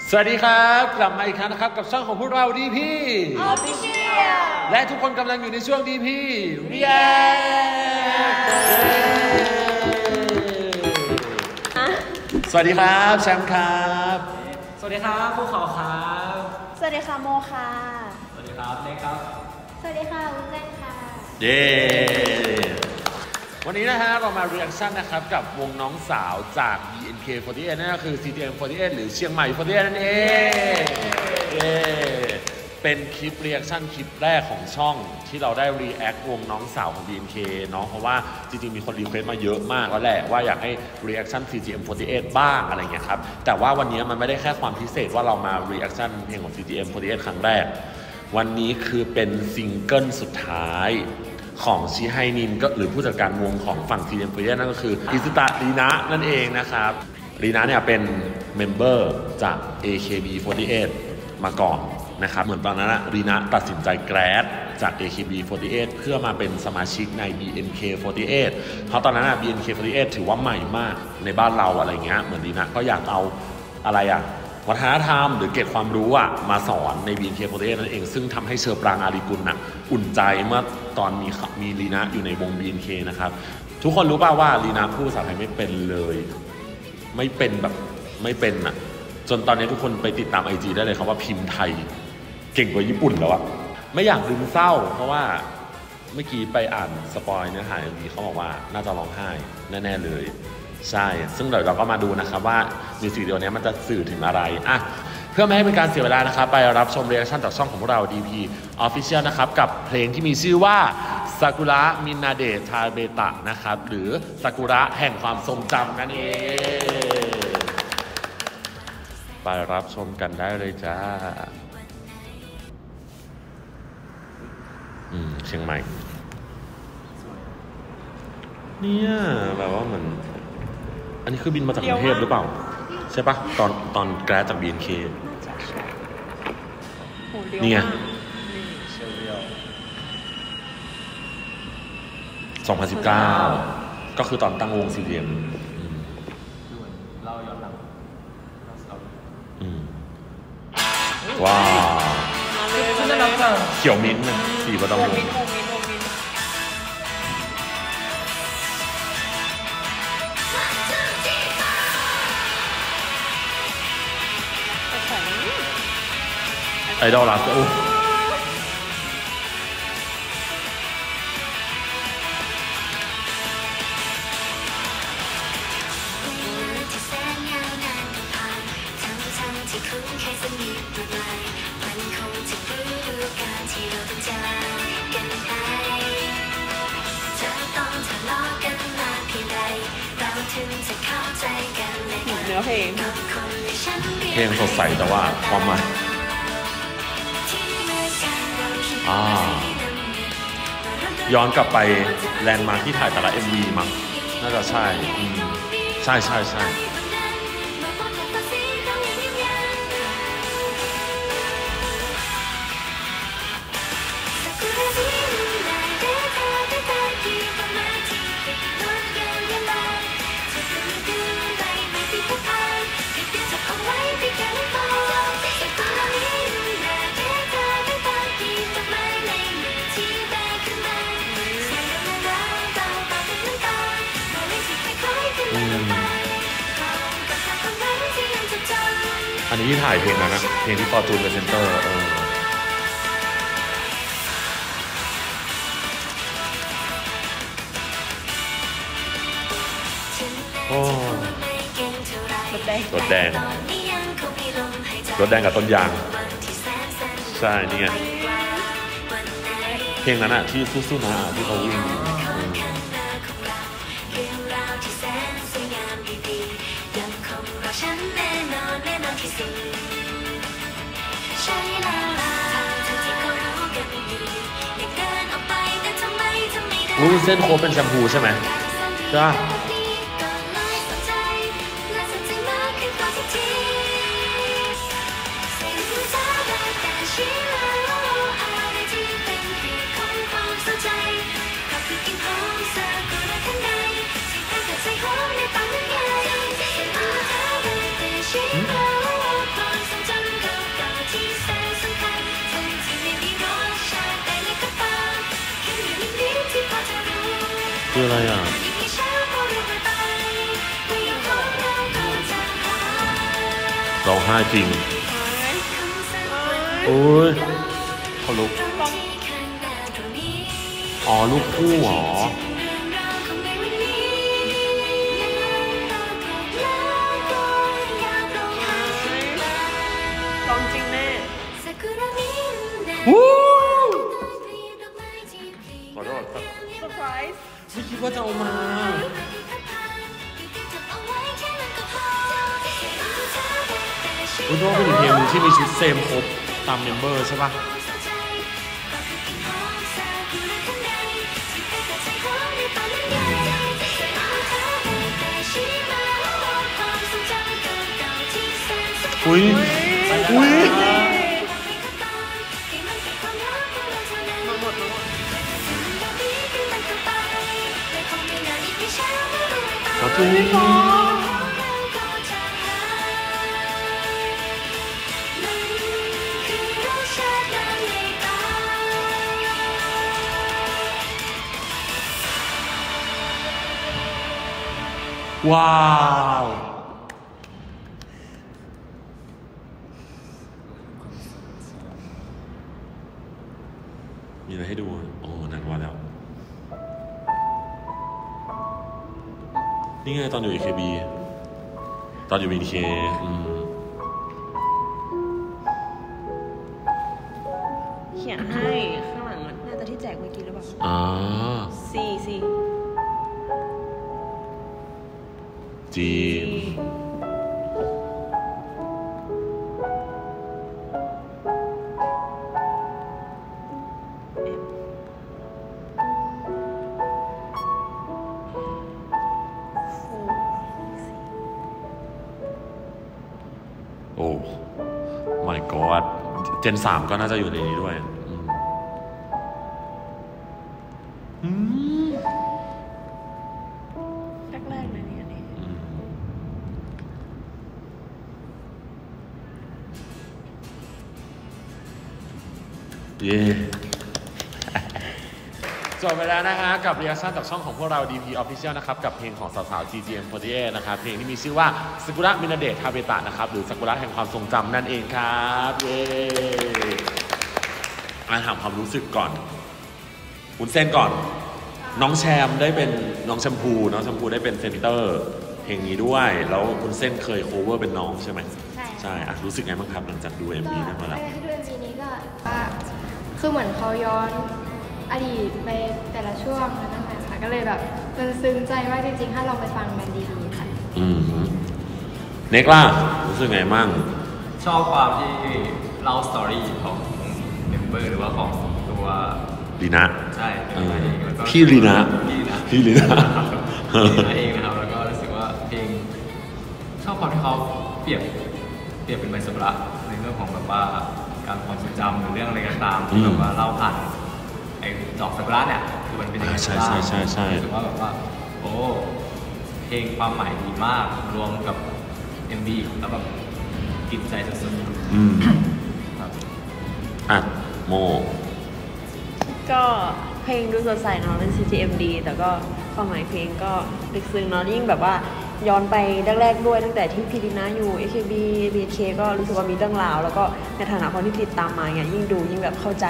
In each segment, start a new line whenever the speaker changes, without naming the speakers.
สวัสดีครับกลับมาอีกครั้งนะครับกับช่องของพวกเรา DP
Official
และทุกคนกำลังอยู่ในช่วง DP React สวัสดีครับแชมป์ครับ
สวัสดีครับภูเขาครับ
สวัสดีค่ะโมค่ะ
สวัสดีครับเล็กครับ
สวัสดีค่ะวุ้นเส้นค่ะ
เย้วันนี้นะฮะเรามา reaction นะครับกับวงน้องสาวจาก BNK48 นั่นก็คือ CTM48 หรือเชียงใหม่48นั่นเองเย้เป็นคลิป reaction คลิปแรกของช่องที่เราได้ react วงน้องสาวของ BNK เนาะเพราะว่าจริงๆมีคนรีเควสต์มาเยอะมากแล้วแหละว่าอยากให้ reaction CTM48 บ้างอะไรเงี้ยครับแต่ว่าวันนี้มันไม่ได้แค่ความพิเศษว่าเรามา reaction เพลงของ CTM48 ครั้งแรกวันนี้คือเป็นซิงเกิลสุดท้ายของชิไฮนินก็หรือผู้จัดการวงของฝั่ง CTM48 นั่นก็คืออิซุตะรีนะนั่นเองนะครับรีนะเนี่ยเป็นเมมเบอร์จาก AKB48 มาก่อนนะครับเหมือนตอนนั้นรีนะตัดสินใจแกรดจาก AKB48 เพื่อมาเป็นสมาชิกใน BNK48 เพราะตอนนั้นBNK48 ถือว่าใหม่มากในบ้านเราอะไรเงี้ยเหมือนรีนะก็อยากเอาอะไรวัฒนธรรมหรือเก็บความรู้มาสอนใน BNK48 นั่นเองซึ่งทำให้เชอปรางอารีกุลอุ่นใจเมื่อตอนมีลีนะอยู่ในวง BNK นะครับทุกคนรู้ป่าวว่าลีนะพูดภาษาไทยไม่เป็นเลยไม่เป็นจนตอนนี้ทุกคนไปติดตาม IG ได้เลยครับว่าพิมพ์ไทยเก่งกว่าญี่ปุ่นแล้วไม่อยากดึงเศร้าเพราะว่าเมื่อกี้ไปอ่านสปอยเนื้อหาอย่างนี้เขาบอกว่าน่าจะร้องไห้แน่ๆเลยใช่ซึ่งเดี๋ยวเราก็มาดูนะครับว่ามิวสิกวิดีโอนี้มันจะสื่อถึงอะไรเพื่อไม่ให้เป็นการเสียเวลานะครับไปรับชมเรีแอคชั่นจากช่องของพวกเรา DP Official นะครับกับเพลงที่มีชื่อว่าซากุระมินาเดะทาเบตะนะครับหรือซากุระแห่งความทรงจำนั่นเองไปรับชมกันได้เลยจ้าเชียงใหม่เนี่ยแบบว่าเหมือนอันนี้คือบินมาจากกรุงเทพหรือเปล่าใช่ปะตอนแกรดจาก BNK นี่ไง2019ก็คือตอนตั้งวงซีเรียม
เราย้อนหลัง
ว้าวเขียวมิ้นท์สีประตองไอดอลลัสโอ้
เนื้อเพลง
สดใสแต่ว่าความหมายย้อนกลับไปแลนด์มาร์คที่ถ่ายแต่ละ MV มั้งน่าจะใช่ใช่อันนี้ที่ถ่ายเพลงนะเพลงที่ฟอร์จูนเป็นเซนเตอร์รถแดงกับต้นยางใช่นี่ไงเพลงนั้นที่สู้ๆนะที่เขาวิ่งเส้นโค้ดเป็นแชมพูใช่ไหมจ้าคืออะไรอ่ะร้องไห้จริงโอ้ยเขาลุกอ๋อลูกคู่เหรอ
ร้องจริงแน่
ขอโทษครับ
เซอร์ไพรส์
ไม่คิดว่าจะเอามาคุณว่าเป็นอีกเพลงนึงที่มีชุดเซมครบตามเมมเบอร์ใช่ปะอุ้ยอุ้ยขอโทษว้าวมีอะไรให้ดูโอ้หนักว่าแล้วนี่ไงตอนอยู่ AKB ตอนอยู่ BNK
เขียนให้ข้างหลังน่าจะที่แจกเมื่อกี้หรือเปล่าC
G โอ้ my god เจน 3ก็น่าจะอยู่ในนี้ด้วย
แรกๆเลยเนี่ยนี่
เย่จบไปแล้วนะคะกับรีแอคชั่นจากช่องของพวกเรา DP Official นะครับกับเพลงของสาวๆ GGM48 นะครับเพลงที่มีชื่อว่าซากุระมินาเดะทาเบตะนะครับหรือซากุระแห่งความทรงจำนั่นเองครับเย่มาถามความรู้สึกก่อนวุ้นเส้นก่อนน้องแชมได้เป็นน้องแชมพูน้องแชมพูได้เป็นเซนเตอร์เพลงนี้ด้วยแล้ววุ้นเส้นเคยโคเวอร์เป็นน้องใช่ไหมใช่รู้สึกไงบ้างครับหลังจากดู MV นั้นมาแล้ว
ดู MV นี้ก็คือเหมือนเขาย้อนอดีตไปแต่ละช่วงนั่นแหละค่ะก็เลยแบบมันซึ้งใจมากจริงๆถ้าลองไปฟังมันดีๆค่ะ
เน็กล่ะรู้สึกไงมั่ง
ชอบความที่เล่าสตอรี่ของเมมเบอร์หรือว่าของตัว
ลีนะ
ใช่
พี่ลีนะพี่ลีนะ
เองนะครับแล้วก็รู้สึกว่าเพลงชอบความที่เขาเปรียบเป็นใบสับระในเรื่องของแบบว่าการความทรงจำหรือเรื่องอะไรก็ตามที่แบบว่าเล่าผ่านไอ้ดอกสับระเนี่ยคือมันเป็นยังไง
ใช่
รู้สึกว่าแบบว่าโอ้เพลงความหมายดีมากรวมกับ MV แล้วแบบกินใจสุดๆครับ
โม
ก็เพลงดูสดใสเนาะเป็น CTMD แต่ก็ความหมายเพลงก็ลึกซึ้งเนาะยิ่งแบบว่าย้อนไปแรกๆด้วยตั้งแต่ที่พีดีนาอยู่ AKB BNK ก็รู้สึกว่ามีเรื่องราวแล้วก็ในฐานะคนที่ติดตามมาเนี่ยยิ่งดูยิ่งแบบเข้าใจ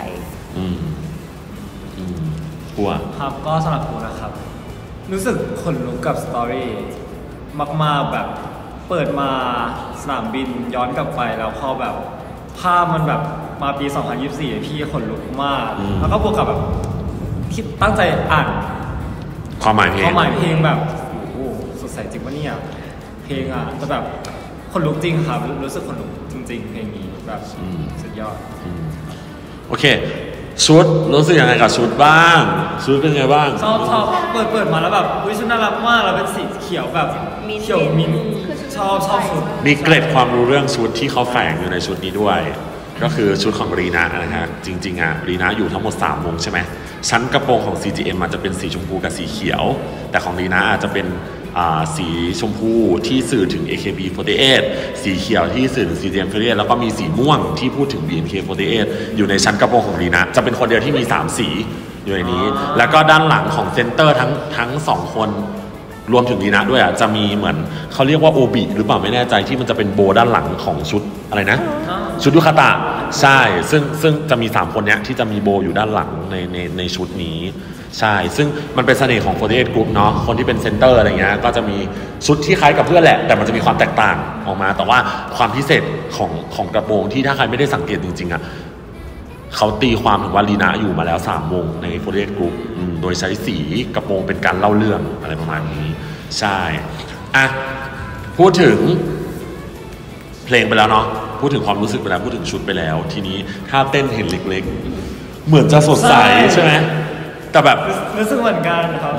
กลัว
ครับก็สำหรับกูนะครับรู้สึกขนลุกกับสตอรี่มากๆแบบเปิดมาสนามบินย้อนกลับไปแล้วพอแบบภาพมันแบบมาปี 2024 พี่ขนลุกมากแล้วก็บวกกับแบบที่ตั้งใจอ่าน
ความหมาย
เพลงแบบโอ้โหสดใสจริงปะเนี่ยเพลงอ่ะจะแบบขนลุกจริงครับรู้สึกขนลุกจริงๆเพลงนี้แบบสุดยอด
โอเคชุดรู้สึกยังไงกับชุดบ้างชุดเป็นไงบ้าง
ชอบเปิดมาแล้วแบบชุดน่ารักมากแล้วเป็นสีเขียวแบบเขียวมิ้นชอบชุด
มีเกร็ดความรู้เรื่องชุดที่เขาแฝงอยู่ในชุดนี้ด้วยก็คือชุดของรีนะนะฮะจริงๆรีนะอยู่ทั้งหมด3วงใช่ไหมชั้นกระโปรงของ CGM อาจจะเป็นสีชมพูกับสีเขียวแต่ของรีนะอาจจะเป็นสีชมพูที่สื่อถึง AKB48 สีเขียวที่สื่อถึง CGM48 แล้วก็มีสีม่วงที่พูดถึง BNK48 อยู่ในชั้นกระโปรงของรีนะจะเป็นคนเดียวที่มี3สีอยู่ในนี้แล้วก็ด้านหลังของเซนเตอร์ทั้งสองคนรวมถึงลีนะด้วยอ่ะจะมีเหมือนเขาเรียกว่าโอบิหรือเปล่าไม่แน่ใจที่มันจะเป็นโบด้านหลังของชุดอะไรนะชุดยุคาตะใช่ซึ่งจะมี3คนเนี้ยที่จะมีโบอยู่ด้านหลังในชุดนี้ใช่ซึ่งมันเป็นเสน่ห์ของ48 Group เนาะคนที่เป็นเซนเตอร์อะไรเงี้ยก็จะมีชุดที่คล้ายกับเพื่อนแหละแต่มันจะมีความแตกต่างออกมาแต่ว่าความพิเศษของกระโปรงที่ถ้าใครไม่ได้สังเกตจริงๆอ่ะเขาตีความถึงว่าลีนะอยู่มาแล้ว3 วงใน48 Group โดยใช้สีกระโปรงเป็นการเล่าเรื่องอะไรประมาณนี้ใช่อ่ะพูดถึงเพลงไปแล้วเนาะพูดถึงความรู้สึกไปแล้วพูดถึงชุดไปแล้วทีนี้ถ้าเต้นเห็นเล็กๆเหมือนจะสดใสใช่ไหมแต่แบบ
รู้สึกเหมือนกันครับ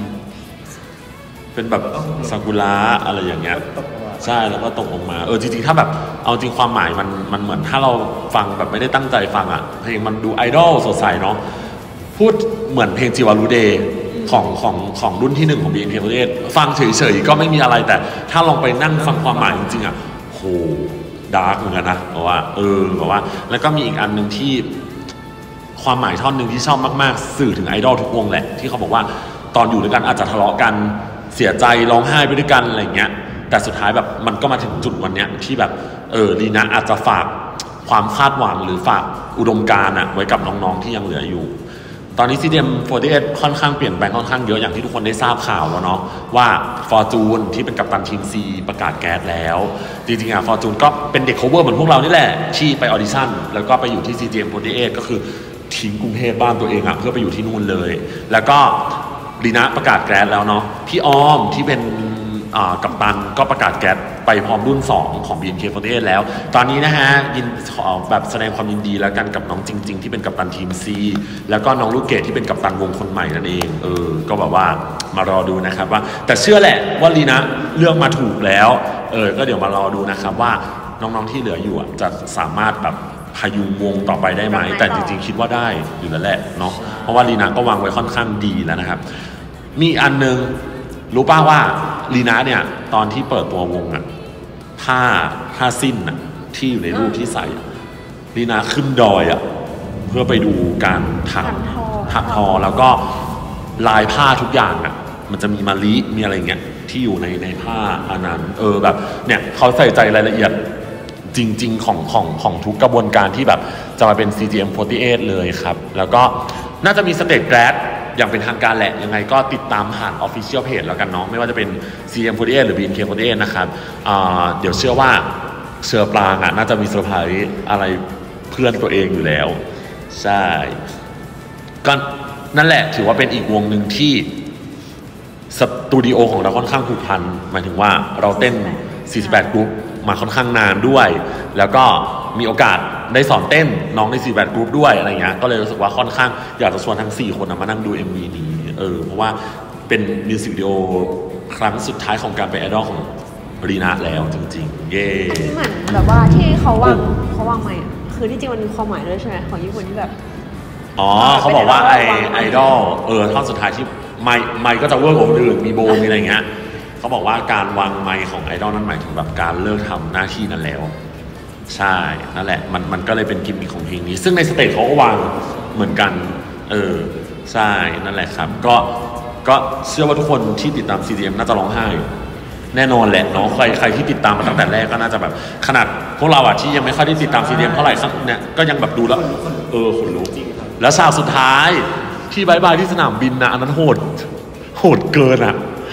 เป็นแบบซากุระอะไรอย่างเงี้ยใช่แล้วก็ตกลงมาจริงๆถ้าแบบเอาจริงความหมายมันเหมือนถ้าเราฟังแบบไม่ได้ตั้งใจฟังอ่ะเพลงมันดูไอดอลสดใสเนาะพูดเหมือนเพลงจิวารุเดย์ของรุ่นที่1ของ BNK48 ฟังเฉยๆก็ไม่มีอะไรแต่ถ้าลองไปนั่งฟังความหมายจริงๆอ่ะโหดาร์กเหมือนกันนะเพราะว่าแบบว่าแล้วก็มีอีกอันนึงที่ความหมายท่อนหนึ่งที่ชอบมากๆสื่อถึงไอดอลทุกวงแหละที่เขาบอกว่าตอนอยู่ด้วยกันอาจจะทะเลาะกันเสียใจร้องไห้ไปด้วยกันอะไรเงี้ยแต่สุดท้ายแบบมันก็มาถึงจุดวันเนี้ยที่แบบลีนะอาจจะฝากความคาดหวังหรือฝากอุดมการณ์ไว้กับน้องๆที่ยังเหลืออยู่ตอนนี้ CTM48 ค่อนข้างเปลี่ยนแปลงค่อนข้างเยอะอย่างที่ทุกคนได้ทราบข่าวแล้วเนาะว่า Fortune ที่เป็นกัปตันทีม C ประกาศแก๊สแล้วจริงๆFortune ก็เป็นเด็ก cover เหมือนพวกเรานี่แหละที่ไปออดิชั่นแล้วก็ไปอยู่ที่ CTM48 ก็คือทิ้งกรุงเทพบ้านตัวเองเพื่อไปอยู่ที่นู่นเลยแล้วก็ลีนะประกาศแก๊สแล้วเนาะพี่ออมที่เป็นกัปตันก็ประกาศแก๊สไปพร้อมรุ่น2ของ BNK48 แล้วตอนนี้นะฮะขอแบบแสดงความยินดีแล้วกันกับน้องจริงๆที่เป็นกัปตันทีม C แล้วก็น้องลูกเกดที่เป็นกัปตันวงคนใหม่นั่นเองก็แบบว่ามารอดูนะครับว่าแต่เชื่อแหละว่าลีนะเลือกมาถูกแล้วก็เดี๋ยวมารอดูนะครับว่าน้องๆที่เหลืออยู่จะสามารถแบบพยุงวงต่อไปได้ไหมแต่จริงๆคิดว่าได้อยู่แล้วแหละเนาะเพราะว่าลีนะก็วางไว้ค่อนข้างดีแล้วนะครับมีอันนึงรู้ป่าวว่าลีนะเนี่ยตอนที่เปิดตัววงผ้าสิ้นที่อยู่ในรูปที่ใส่ลีนะขึ้นดอยเพื่อไปดูการถักทอแล้วก็ลายผ้าทุกอย่างมันจะมีมะลิมีอะไรเงี้ยที่อยู่ในผ้าอันนั้นแบบเนี่ยเขาใส่ใจรายละเอียดจริงๆของทุกกระบวนการที่แบบจะมาเป็น CTM48 เลยครับแล้วก็น่าจะมีสเตจแกรดอย่างเป็นทางการแหละยังไงก็ติดตามผ่าน Official Page แล้วกันเนาะไม่ว่าจะเป็น CTM48 หรือ BNK48 นะครับเดี๋ยวเชื่อว่าเชอปรางน่าจะมีเซอร์ไพรส์อะไรเพื่อนตัวเองอยู่แล้วใช่ก็นั่นแหละถือว่าเป็นอีกวงหนึ่งที่สตูดิโอของเราค่อนข้างผูกพันหมายถึงว่าเราเต้น48 Group มาค่อนข้างนานด้วยแล้วก็มีโอกาสได้สอนเต้นน้องใน48 Group ด้วยอะไรเงี้ยก็เลยรู้สึกว่าค่อนข้างอยากจะชวนทั้ง4คนมานั่งดู MV นี้เพราะว่าเป็นมิวสิกวิดีโอครั้งสุดท้ายของการเป็นไอดอลของรีนาแล้วจริงๆเย่
เหมือนแบบว่าที่เขาวางใหม่คือที่จริงมันมีความหมายด้วยใช่ไหมของญี่ปุ่นที่แบบ
เขาบอกว่าไอดอลท่อนสุดท้ายที่ไมค์ก็จะเวิร์กกว่าคนอื่นมีโบมีอะไรเงี้ยเขาบอกว่าการวางไมค์ของไอดอลนั่นหมายถึงแบบการเลิกทำหน้าที่นั้นแล้วใช่นั่นแหละมันก็เลยเป็นกิมมิคของเพลงนี้ซึ่งในสเตจเขาก็วางเหมือนกันใช่นั่นแหละครับก็เชื่อว่าทุกคนที่ติดตาม CTM น่าจะร้องไห้แน่นอนแหละเนาะใครที่ติดตามมาตั้งแต่แรกก็น่าจะแบบขนาดพวกเราที่ยังไม่ค่อยได้ติดตาม CTM เท่าไหร่เนี่ยก็ยังแบบดูแล้วขนลุกแล้วฉากสุดท้ายที่บายบายที่สนามบินอันนั้นโหดเกิน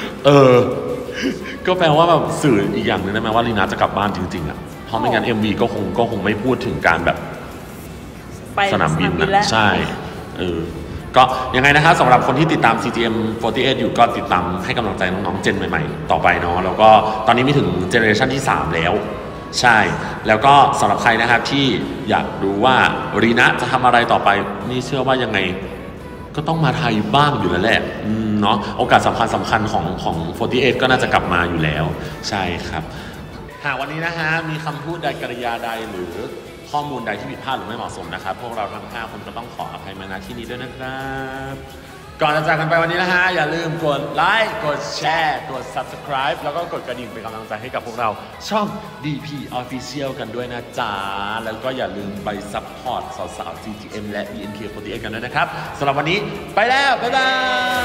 ก็แปลว่าแบบสื่ออีกอย่างนึงได้ไหมว่าลีนาจะกลับบ้านจริงๆเพราะไม่งั้น MV ก็คงไม่พูดถึงการแบบสนามบินใช่ก็ยังไงนะครับสำหรับคนที่ติดตาม CTM48 อยู่ก็ติดตามให้กำลังใจน้องๆเจนใหม่ๆต่อไปเนาะแล้วก็ตอนนี้มีถึงเจเนอเรชันที่3แล้วใช่แล้วก็สำหรับใครนะครับที่อยากรู้ว่ารีนะจะทำอะไรต่อไปนี่เชื่อว่ายังไงก็ต้องมาไทยบ้างอยู่แล้วแหละเนาะโอกาสสำคัญของ48ก็น่าจะกลับมาอยู่แล้วใช่ครับหากวันนี้นะฮะมีคำพูดใดกริยาใดหรือข้อมูลใดที่ผิดพลาดหรือไม่เหมาะสมนะครับพวกเราทั้ง5คนก็ต้องขออภัยมาณที่นี้ด้วยนะครับก่อนจะจากกันไปวันนี้นะฮะอย่าลืมกดไลค์กดแชร์กด Subscribe แล้วก็กดกระดิ่งเป็นกำลังใจให้กับพวกเราช่อง DP Official กันด้วยนะจ๊ะแล้วก็อย่าลืมไปซัพพอร์ตสาวๆ CGM และ BNK48 กันด้วยนะครับสำหรับวันนี้ไปแล้วบ๊ายบาย